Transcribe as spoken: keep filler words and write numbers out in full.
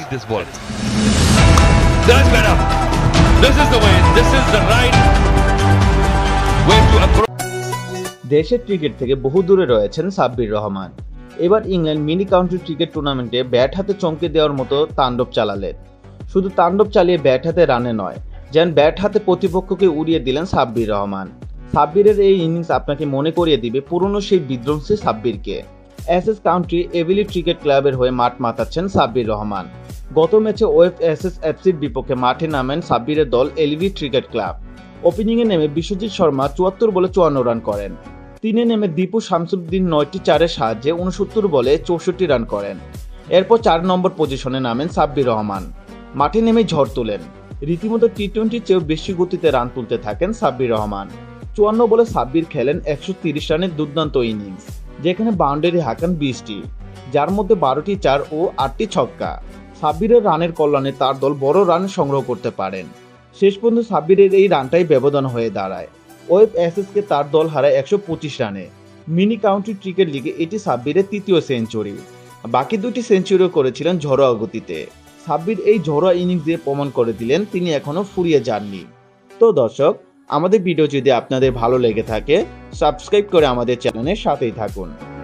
this ball. That's better. This is the way. This is the right way to approach. দেশের cricket থেকে বহু দূরে রয়েছেন সাব্বির রহমান। এবার ইংল্যান্ড মিনি কাউন্টি ক্রিকেট টুর্নামেন্টে ব্যাট হাতে চমকে দেওয়ার মতো তাণ্ডব চালালেন। শুধু তাণ্ডব চালিয়ে ব্যাট হাতে রানে নয়, যেন ব্যাট হাতে প্রতিপক্ষকে উড়িয়ে দিলেন সাব্বির রহমান। সাব্বিরের এই ইনিংস আপনাকে মনে করিয়ে দিবে পুরনো সেই বিধ্বংসী সাব্বিরকে। এসএস কাউন্টি এভিলি ক্রিকেট ক্লাবের হয়ে মাঠ মাতাচ্ছেন সাব্বির রহমান। গত ম্যাচে ওয়েফ এসএস এফসির বিপক্ষে মাঠে নামেন সাব্বিরের দল এলভি ক্রিকেট ক্লাব। ওপেনিংয়ে নেমে বিশ্বজিৎ শর্মা চুয়াত্তর বলে চুয়ান্ন রান করেন। তিনে নেমে দীপু শামসুদ্দিন নয়টি চারের সাহায্যে উনসত্তর বলে চৌষট্টি রান করেন। এরপর চার নম্বর পজিশনে নামেন সাব্বির রহমান। মাঠে নেমে ঝড় তোলেন। রীতিমতো টি টোয়েন্টির চেয়েও বেশি গতিতে রান তুলতে থাকেন সাব্বির রহমান। চুয়ান্ন বলে সাব্বির খেলেন একশো তিরিশ রানের দুর্দান্ত ইনিংস, যেখানে বাউন্ডারি হাঁকান বিশটি, যার মধ্যে বারোটি চার ও আটটি ছক্কা। সাব্বিরের রানের কল্যাণে তার দল বড় রান সংগ্রহ করতে পারেন। শেষ পর্যন্ত সাব্বিরের এই রানটাই ব্যবধান হয়ে দাঁড়ায়। ওয়েব এসএসকে তার দল হারায় একশো পঁচিশ রানে। মিনি কাউন্টি ক্রিকেট লিগে এটি সাব্বিরের তৃতীয় সেঞ্চুরি। বাকি দুটি সেঞ্চুরিও করেছিলেন ঝড়োয়া গতিতে। সাব্বির এই ঝড়োয়া ইনিংস দিয়ে প্রমাণ করে দিলেন তিনি এখনো ফুরিয়ে যাননি। তো দর্শক, আমাদের ভিডিও যদি আপনাদের ভালো লেগে থাকে, সাবস্ক্রাইব করে আমাদের চ্যানেলের সাথেই থাকুন।